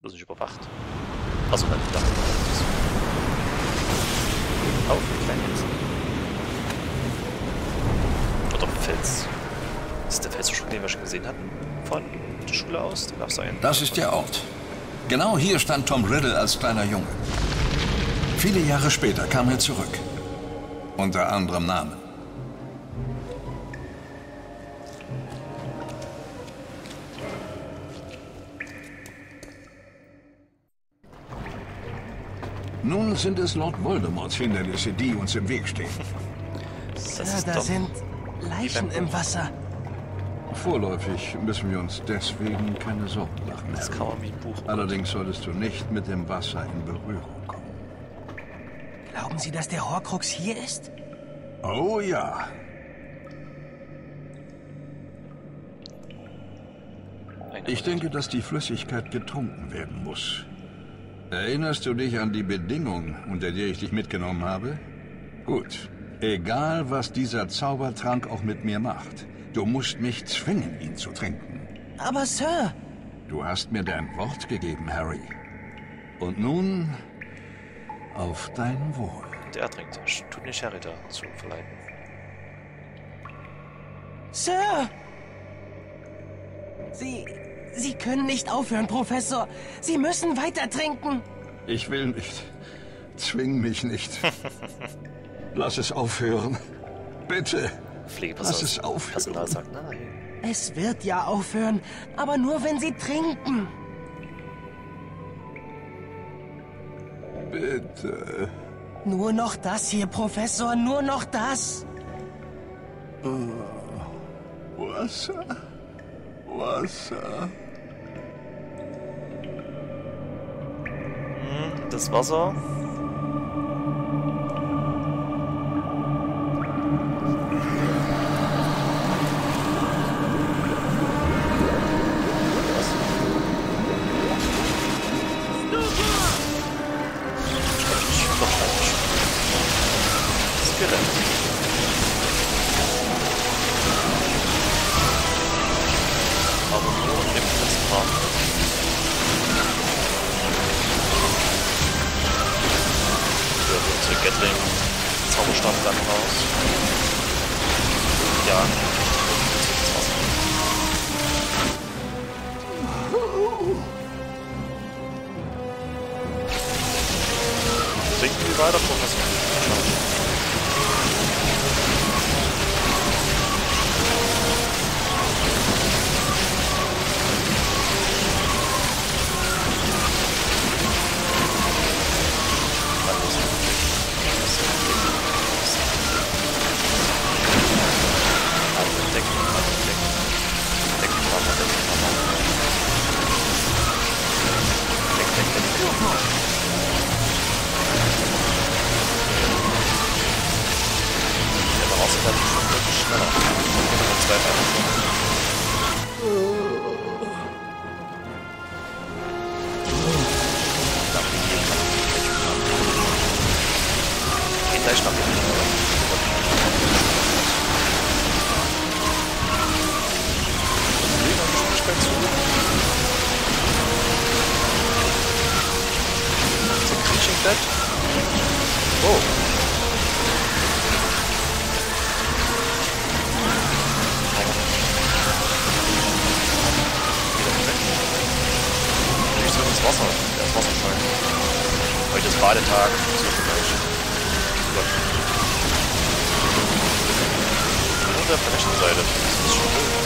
Das ist nicht überwacht. Also halt da. Auf, klein jetzt. Oder Fels. Das ist der Felsverschlag, den wir schon gesehen hatten? Von der Schule aus? Da gab's da einen. Das ist der Ort. Genau hier stand Tom Riddle als kleiner Junge. Viele Jahre später kam er zurück. Unter anderem Namen. Nun sind es Lord Voldemorts Hindernisse, die uns im Weg stehen. Da sind Leichen im Wasser. Vorläufig müssen wir uns deswegen keine Sorgen machen. Das kann man wie ein Buch. Allerdings solltest du nicht mit dem Wasser in Berührung kommen. Glauben Sie, dass der Horcrux hier ist? Oh ja. Ich denke, dass die Flüssigkeit getrunken werden muss. Erinnerst du dich an die Bedingung, unter der ich dich mitgenommen habe? Gut. Egal, was dieser Zaubertrank auch mit mir macht. Du musst mich zwingen, ihn zu trinken. Aber Sir... Du hast mir dein Wort gegeben, Harry. Und nun... auf dein Wohl. Der trinkt. Tut nicht Harry dazu verleiten. Sir! Sie können nicht aufhören, Professor. Sie müssen weiter trinken. Ich will nicht. Zwing mich nicht. Lass es aufhören. Bitte. Lass es aufhören. Personal sagt nein. Es wird ja aufhören, aber nur wenn Sie trinken. Bitte. Nur noch das hier, Professor, nur noch das. Wasser. Wasser. Das Wasser. Aber nur im letzten Part. Ja, unsere Gatling Zauberstab dann raus. Ja. Das Wasser. Trinken wir weiter, Professor. Heute ist Badetag. Und auf der rechten Seite. Das ist schon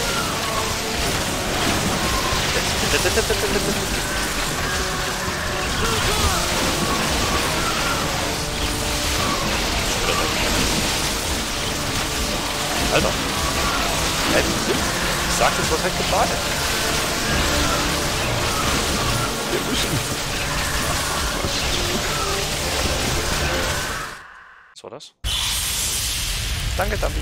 Alter. Ich sag, das wird halt gebadet. Wir müssen... Was war das? Danke, Dumbi.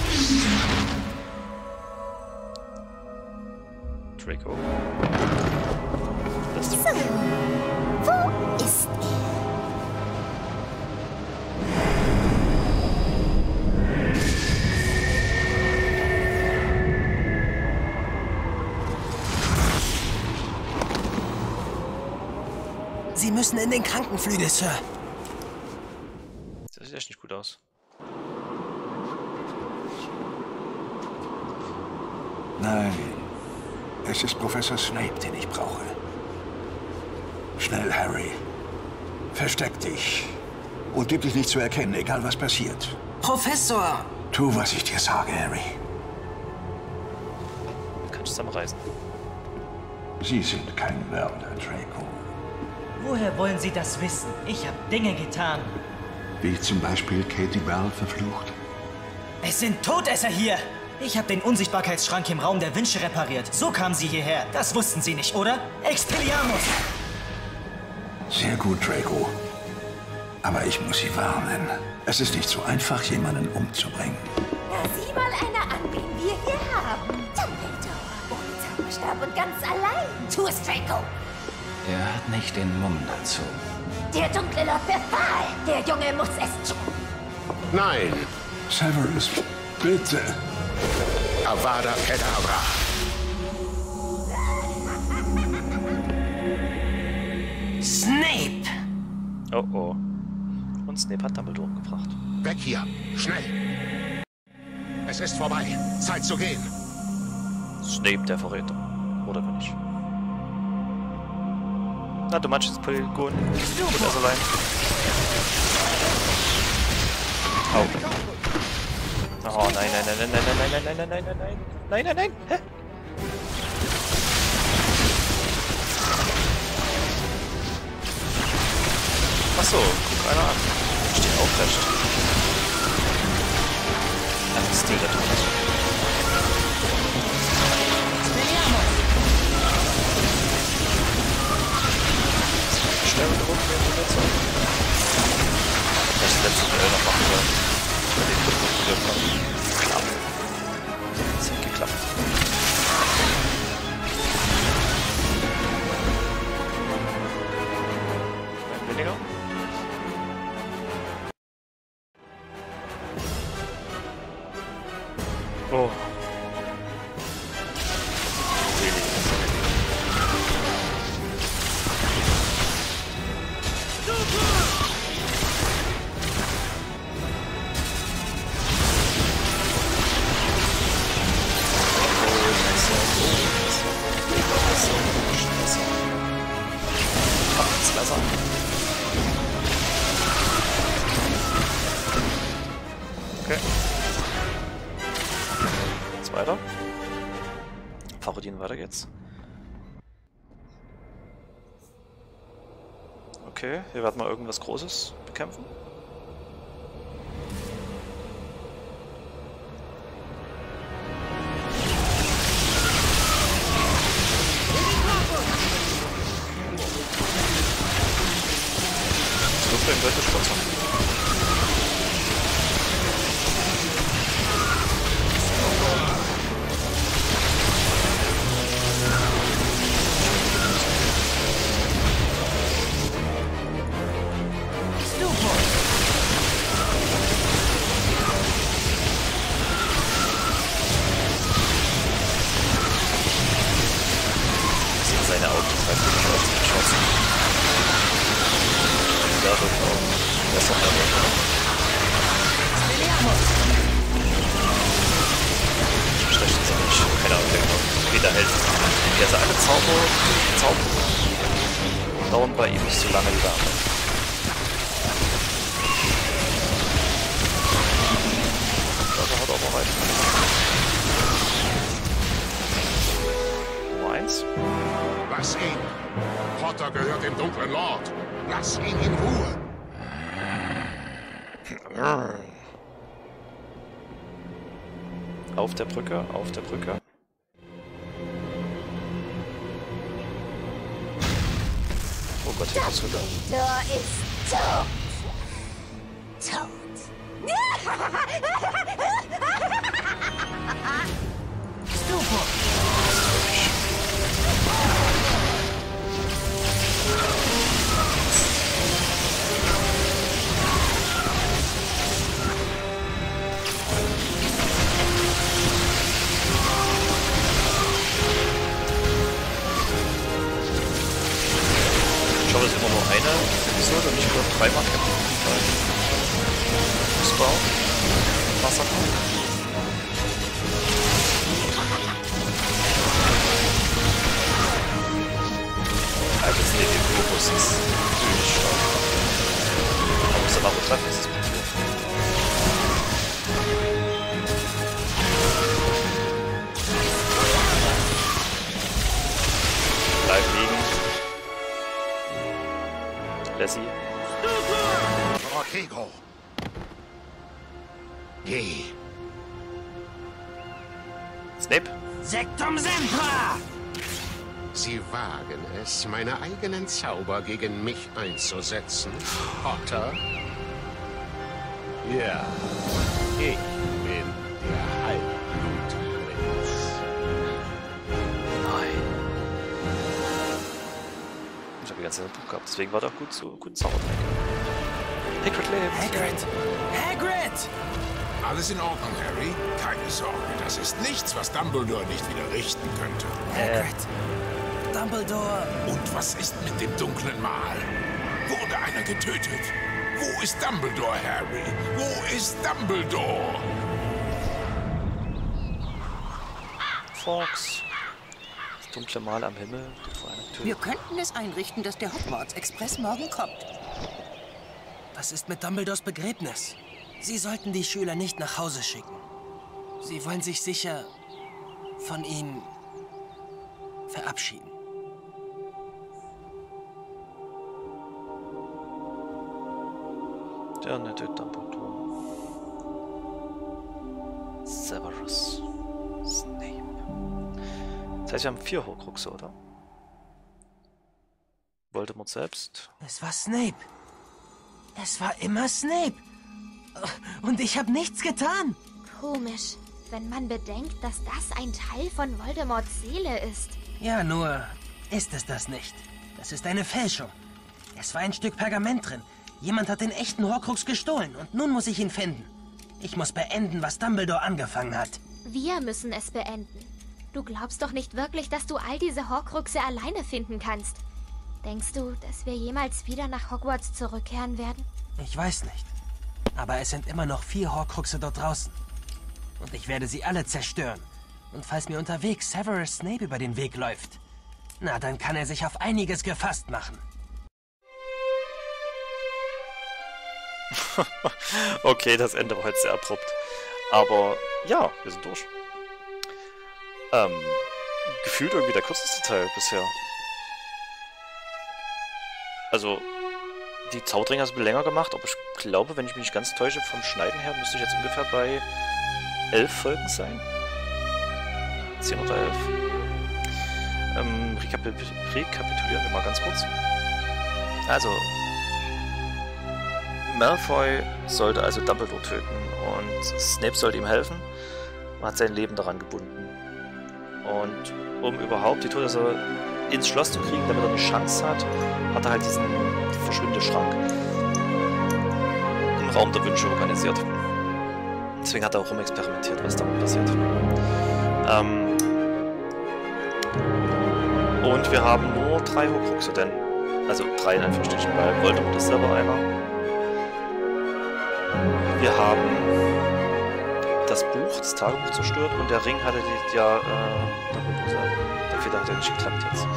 Draco. Das ist So, wo ist er? Sie müssen in den Krankenflügel, Sir. Das sieht echt nicht gut aus. Nein, es ist Professor Snape, den ich brauche. Schnell, Harry. Versteck dich. Und gib dich nicht zu erkennen, egal was passiert. Professor! Tu, was ich dir sage, Harry. Wir können zusammen reisen. Sie sind kein Mörder, Draco. Woher wollen Sie das wissen? Ich habe Dinge getan. Wie zum Beispiel Katie Bell verflucht? Es sind Todesser hier! Ich habe den Unsichtbarkeitsschrank im Raum der Wünsche repariert. So kamen Sie hierher. Das wussten Sie nicht, oder? Expelliarmus! Sehr gut, Draco. Aber ich muss Sie warnen. Es ist nicht so einfach, jemanden umzubringen. Na, sieh mal einer an, wen wir hier haben. Dumbledore. Ohne Zauberstab und ganz allein. Tu es, Draco. Er hat nicht den Mumm dazu. Der dunkle Lord befahl. Der Junge muss es tun. Nein, Severus, bitte. Avada Kedavra. Snape! Oh oh. Und Snape hat Dumbledore umgebracht. Weg hier. Schnell. Es ist vorbei. Zeit zu gehen. Snape, der Verräter. Oder bin ich? Na, du meinst das Polygon. Gut, also allein. Au. Oh nein, nein, nein, nein, nein, nein, nein, nein, nein, nein, nein, nein, nein, nein, nein, hä? Achso, guck einer an. Steht aufrecht. Ein Stil der Tod. Schnell mit rum, das letzte Duell noch machen sollen. Bei den Kunden klappt. Das hat geklappt. Ein weniger. Oh. Okay. Jetzt weiter. Parodien, weiter geht's. Okay, wir werden mal irgendwas Großes bekämpfen. So für den Göttersponsor. Seine Augen halt wirklich ausgeschossen. Da wird auch besser werden. Schlecht ist er nicht. Keine Ahnung, wie der hält. Also alle Zauber dauern bei ihm nicht so lange wie der andere. Da haut auch mal rein. Nummer 1. Lass ihn. Potter gehört dem dunklen Lord. Lass ihn in Ruhe. Auf der Brücke, auf der Brücke. Oh Gott, hier geht's wieder. Dumbledore ist tot. Tot. hoffe, es ist immer nur eine Episode und nicht nur 3-mal kämpfen. Fußball. Massaker. Also das Levy-Fokus ist natürlich stark. Man muss aber auch treffen, ist es gut. Bleib liegen. Lassie. Rohego. Geh. Snape. Sektum Sempra! Sie wagen es, meine eigenen Zauber gegen mich einzusetzen, Potter? Ja, ich bin der Halbblutprinz. Nein. Ich habe die ganze Zeit ein Buch gehabt, deswegen war der auch gut so guten Zaubertrank. Hagrid lebt. Hagrid! Hagrid! Alles in Ordnung, Harry. Keine Sorge, das ist nichts, was Dumbledore nicht wieder richten könnte. Hagrid! Dumbledore! Und was ist mit dem dunklen Mal? Wurde einer getötet? Wo ist Dumbledore, Harry? Wo ist Dumbledore? Fox. Das dunkle Mal am Himmel steht vor einer Tür. Wir könnten es einrichten, dass der Hogwarts-Express morgen kommt. Was ist mit Dumbledores Begräbnis? Sie sollten die Schüler nicht nach Hause schicken. Sie wollen sich sicher von ihm verabschieden. Der nette Dumbledore. Severus Snape. Das heißt, wir haben 4 Horcruxe, oder? Voldemort selbst. Es war Snape. Es war immer Snape. Und ich habe nichts getan. Komisch, wenn man bedenkt, dass das ein Teil von Voldemorts Seele ist. Ja, nur ist es das nicht. Das ist eine Fälschung. Es war ein Stück Pergament drin. Jemand hat den echten Horcrux gestohlen und nun muss ich ihn finden. Ich muss beenden, was Dumbledore angefangen hat. Wir müssen es beenden. Du glaubst doch nicht wirklich, dass du all diese Horcruxe alleine finden kannst. Denkst du, dass wir jemals wieder nach Hogwarts zurückkehren werden? Ich weiß nicht. Aber es sind immer noch 4 Horcruxe dort draußen. Und ich werde sie alle zerstören. Und falls mir unterwegs Severus Snape über den Weg läuft, na, dann kann er sich auf einiges gefasst machen. Okay, das Ende war heute sehr abrupt. Aber ja, wir sind durch. Gefühlt irgendwie der kürzeste Teil bisher. Also, die Zaudringer haben es länger gemacht, aber ich glaube, wenn ich mich nicht ganz täusche, vom Schneiden her müsste ich jetzt ungefähr bei 11 Folgen sein. 10 oder 11. Rekapitulieren wir mal ganz kurz. Also, Malfoy sollte also Dumbledore töten und Snape sollte ihm helfen und hat sein Leben daran gebunden. Und um überhaupt die Todesser ins Schloss zu kriegen, damit er eine Chance hat, hat er halt diesen Verschwindeschrank im Raum der Wünsche organisiert. Deswegen hat er auch rumexperimentiert, was damit passiert. Und wir haben nur 3 Horcruxe, denn, also 3 in Anführungsstrichen, weil Voldemort ist selber einer. Wir haben das Buch, das Tagebuch zerstört und der Ring hatte der Feder hat ja nicht geklappt jetzt.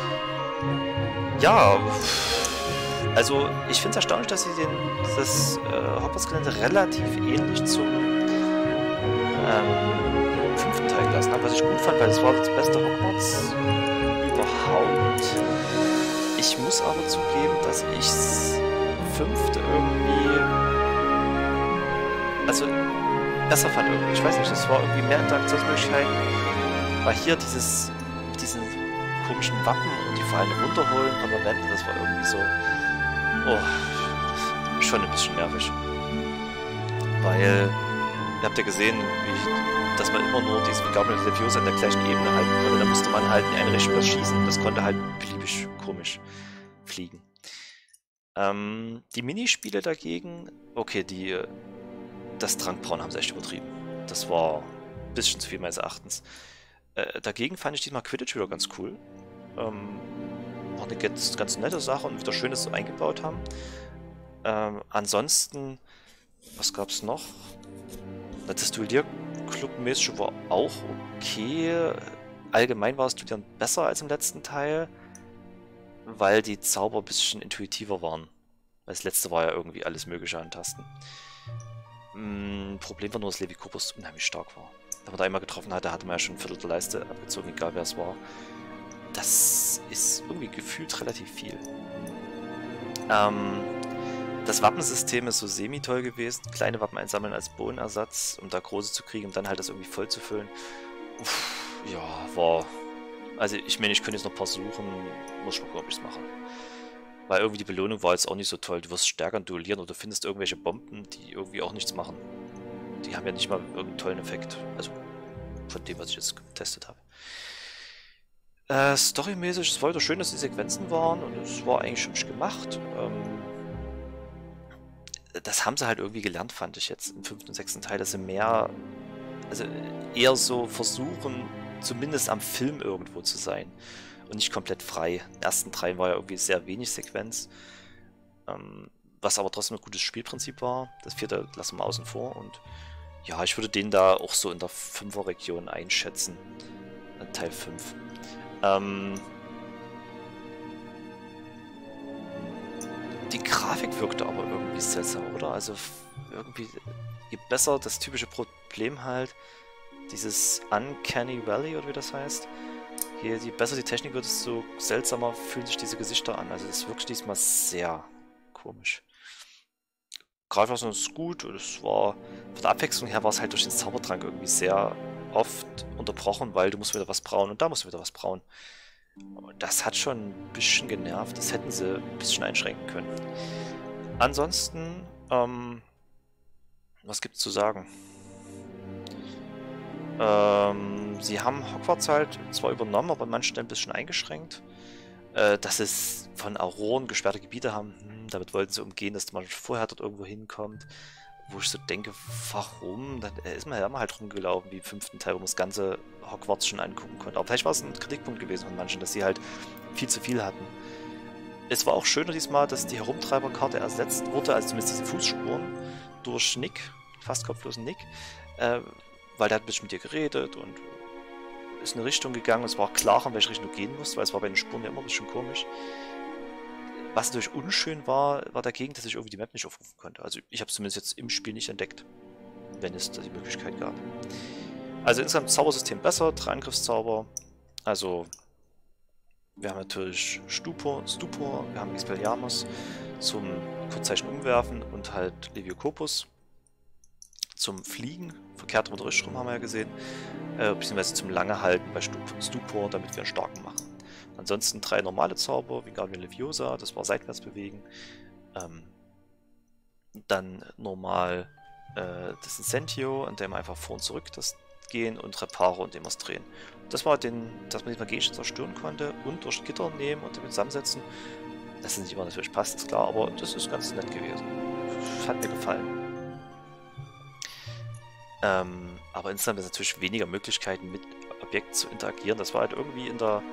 Ja, also ich finde es erstaunlich, dass sie das Hogwarts-Gelände relativ ähnlich zum 5. Teil gelassen haben, was ich gut fand, weil es war das beste Hogwarts überhaupt. Ich muss aber zugeben, dass ich das 5. irgendwie besser fand irgendwie. Ich weiß nicht, das war irgendwie mehr Interaktionsmöglichkeiten. Weil hier diesen komischen Wappen und die Fallen runterholen von der Wände, das war irgendwie so, schon ein bisschen nervig. Weil, ihr habt ja gesehen, dass man immer nur diese Wingardium Leviosa in der gleichen Ebene halten konnte. Da musste man halt in eine Richtung was schießen. Das konnte halt beliebig komisch fliegen. Die Minispiele dagegen, okay, das Trankbrauen haben sie echt übertrieben. Das war ein bisschen zu viel meines Erachtens. Dagegen fand ich diesmal Quidditch wieder ganz cool. war eine ganz nette Sache und wieder schön, dass sie eingebaut haben. Ansonsten, was gab es noch? Das Duellierclub-mäßige war auch okay. Allgemein war das Duellieren besser als im letzten Teil, weil die Zauber ein bisschen intuitiver waren. Weil das letzte war ja irgendwie alles mögliche an Tasten. Problem war nur, dass Levi Corpus unheimlich stark war. Wenn man da einmal getroffen hatte, hatte man ja schon ein Viertel der Leiste abgezogen, egal wer es war. Das ist irgendwie gefühlt relativ viel. Das Wappensystem ist so semi-toll gewesen. Kleine Wappen einsammeln als Bohnenersatz, um da große zu kriegen, um dann halt das irgendwie voll zu füllen. Ja, war... Also ich meine, ich könnte jetzt noch ein paar suchen, muss ich mal gucken, ob ich es mache. Weil irgendwie die Belohnung war jetzt auch nicht so toll. Du wirst stärker duellieren oder du findest irgendwelche Bomben, die irgendwie auch nichts machen. Die haben ja nicht mal irgendeinen tollen Effekt. Also von dem, was ich jetzt getestet habe. Storymäßig, es war wieder schön, dass die Sequenzen waren und es war eigentlich hübsch gemacht. Das haben sie halt irgendwie gelernt, fand ich jetzt im 5. und 6. Teil, dass sie mehr, also eher so versuchen, zumindest am Film irgendwo zu sein und nicht komplett frei. In den ersten 3 war ja irgendwie sehr wenig Sequenz, was aber trotzdem ein gutes Spielprinzip war. Das 4. lassen wir außen vor und ja, ich würde den da auch so in der 5er-Region einschätzen, Teil 5. Die Grafik wirkte aber irgendwie seltsam, oder? Also irgendwie, je besser das typische Problem halt, dieses Uncanny Valley oder wie das heißt, je besser die Technik wird, desto seltsamer fühlen sich diese Gesichter an. Also das wirkt diesmal sehr komisch. Grafisch war es gut und es war, von der Abwechslung her war es halt durch den Zaubertrank irgendwie sehr oft unterbrochen, weil du musst wieder was brauen und da musst du wieder was brauen. Das hat schon ein bisschen genervt, das hätten sie ein bisschen einschränken können. Ansonsten, was gibt's zu sagen? Sie haben Hogwarts halt zwar übernommen, aber an manchen Stellen ein bisschen eingeschränkt. Dass es von Auroren gesperrte Gebiete haben, damit wollten sie umgehen, dass man vorher dort irgendwo hinkommt. Wo ich so denke, warum? Dann ist man ja immer halt rumgelaufen, wie im 5. Teil, wo man das ganze Hogwarts schon angucken konnte. Aber vielleicht war es ein Kritikpunkt gewesen von manchen, dass sie halt viel zu viel hatten. Es war auch schöner diesmal, dass die Herumtreiberkarte ersetzt wurde, also zumindest diese Fußspuren, durch Nick, fast kopflosen Nick, weil der hat ein bisschen mit dir geredet und ist in eine Richtung gegangen. Es war auch klarer, in welche Richtung du gehen musst, weil es war bei den Spuren ja immer ein bisschen komisch. Was natürlich unschön war dagegen, dass ich irgendwie die Map nicht aufrufen konnte. Also ich habe es zumindest jetzt im Spiel nicht entdeckt, wenn es da die Möglichkeit gab. Also insgesamt Zaubersystem besser, 3 Angriffszauber. Also wir haben natürlich Stupor, wir haben Expelliarmus zum Kurzzeichen umwerfen und halt Leviocopus zum Fliegen. Verkehrt oder richtig rum haben wir ja gesehen. Beziehungsweise zum Lange halten bei Stupor, damit wir einen starken machen. Ansonsten 3 normale Zauber, Wingardium Leviosa, das war seitwärts bewegen. Dann normal das Incentio, an dem wir einfach vor und zurück das gehen und Reparo, indem wir es drehen. Das war dass man diesmal Gegenstände zerstören konnte und durch Gitter nehmen und damit zusammensetzen. Das ist nicht immer natürlich passt, ist klar, aber das ist ganz nett gewesen. Hat mir gefallen. Aber insgesamt ist natürlich weniger Möglichkeiten mit Objekten zu interagieren. Das war halt irgendwie in der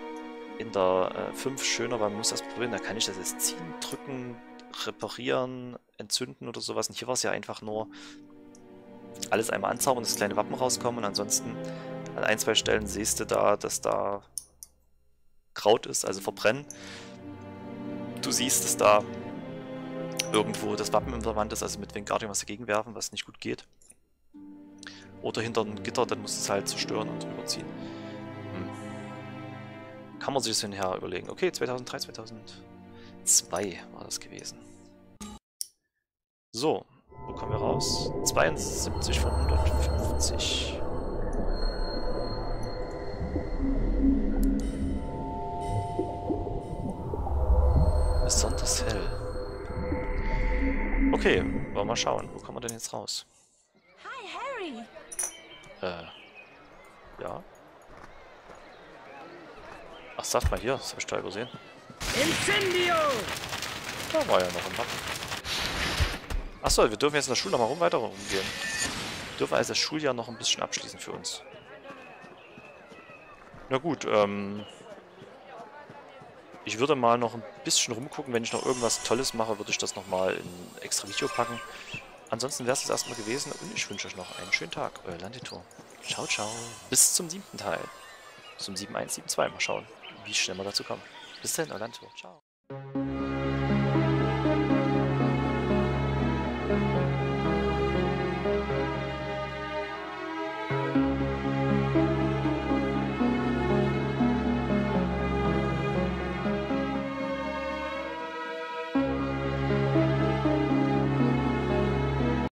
5 schöner, weil man muss das probieren, da kann ich das jetzt ziehen, drücken, reparieren, entzünden oder sowas. Und hier war es ja einfach nur alles einmal anzaubern, dass kleine Wappen rauskommen und ansonsten an 1, 2 Stellen siehst du da, dass da Kraut ist, also verbrennen. Du siehst, dass da irgendwo das Wappen in der Wand ist, also mit Wingardium was dagegen werfen, was nicht gut geht. Oder hinter ein Gitter, dann musst du es halt zerstören und rüberziehen. Kann man sich das hinterher überlegen. Okay, 2003, 2002 war das gewesen. So, wo kommen wir raus? 72 von 150. Besonders hell. Okay, wollen wir mal schauen. Wo kommen wir denn jetzt raus? Hi, Harry! Ja. Ach, sag mal hier, das habe ich da übersehen. Incendio! Da war ja noch ein Wappen. Achso, wir dürfen jetzt in der Schule noch mal weiter rumgehen. Wir dürfen also das Schuljahr noch ein bisschen abschließen für uns. Na gut, Ich würde mal noch ein bisschen rumgucken. Wenn ich noch irgendwas Tolles mache, würde ich das nochmal in ein extra Video packen. Ansonsten wäre es das erstmal gewesen und ich wünsche euch noch einen schönen Tag. Euer Landetour. Ciao, ciao. Bis zum 7. Teil. Zum 7.1, 7.2. Mal schauen, wie schnell wir dazu kommen. Bis dann, euer Landetour. Ciao.